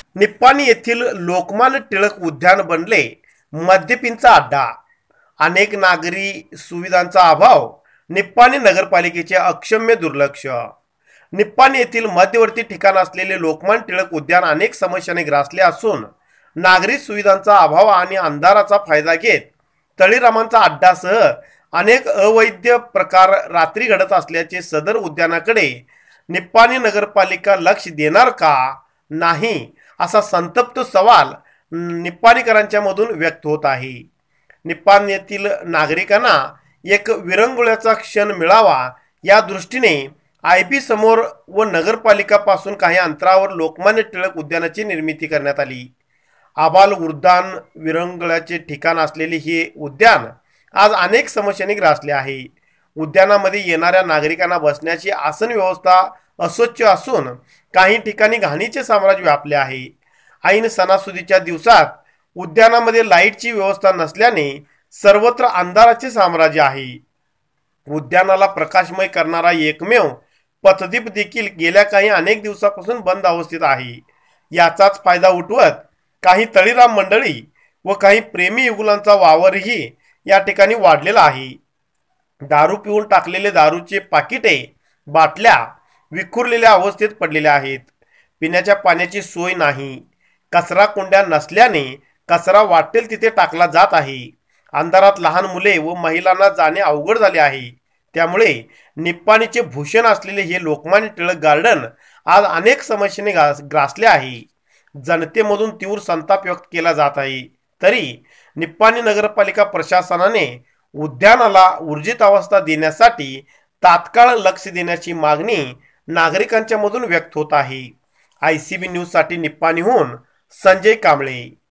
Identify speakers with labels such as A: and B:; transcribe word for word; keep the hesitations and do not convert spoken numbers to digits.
A: निप्पाणी येथील लोकमान्य टिळक उद्यान बनले मद्यपींचा अड्डा. अनेक नागरी सुविधांचा अभाव, निप्पाणी नगरपालिकेचे अक्षम्य दुर्लक्ष. निप्पाणी येथील मध्यवर्ती ठिकाण असलेले लोकमान्य टिळक उद्यान अनेक समस्यांनी ग्रासले असून नागरी सुविधांचा अभाव आणि अंधाराचा फायदा घेत तळीरामांचा अड्डासह अनेक अवैध प्रकार रात्री घडत असल्याचे सदर उद्यानाकडे निप्पाणी नगरपालिका लक्ष देणार का नाही असा संतप्त सवाल निप्पाणीकरांच्या मधून व्यक्त होत आहे. निप्पाणी येथील नागरिकांना एक विरंगुळ्याचा क्षण मिळावा या दृष्टीने आय बी समोर व नगरपालिकापासून काही अंतरावर लोकमान्य टिळक उद्यानाची निर्मिती करण्यात आली. आबाल वृद्धान विरंगुळ्याचे ठिकाण असलेले हे उद्यान आज अनेक समस्यांनी ग्रासले आहे. उद्यानामध्ये येणाऱ्या नागरिकांना बसण्याची आसन व्यवस्था अस्वच्छ असून काही ठिकाणी घाणीचे साम्राज्य व्यापले आहे. ऐन सणासुदीच्या दिवसात उद्यानामध्ये लाईटची व्यवस्था नसल्याने सर्वत्र अंधाराचे साम्राज्य आहे. उद्यानाला प्रकाशमय करणारा एकमेव पथदीप देखील गेल्या काही अनेक दिवसापासून बंद अवस्थेत आहे. याचाच फायदा उठवत काही तळीराम मंडळी व काही प्रेमी युगुलांचा वावरही या ठिकाणी वाढलेला आहे. दारू पिऊन टाकलेले दारूचे पाकिटे, बाटल्या विखुरलेल्या अवस्थेत पडलेल्या आहेत. पिण्याच्या पाण्याची सोय नाही. कचरा कुंड्या नसल्याने कचरा वाटेल तिथे टाकला जात आहे. अंधारात लहान मुले व महिलांना जाणे अवघड झाले आहे. त्यामुळे निप्पाणीचे भूषण असलेले हे लोकमान्य टिळक गार्डन आज अनेक समस्येने ग्रासले आहे. जनतेमधून तीव्र संताप व्यक्त केला जात आहे. तरी निप्पाणी नगरपालिका प्रशासनाने उद्यानाला ऊर्जित अवस्था देण्यासाठी तात्काळ लक्ष देण्याची मागणी नागरिकांच्या मधून व्यक्त होत आहे. आय सी बी न्यूज साठी निप्पाणीहून संजय कांबळे.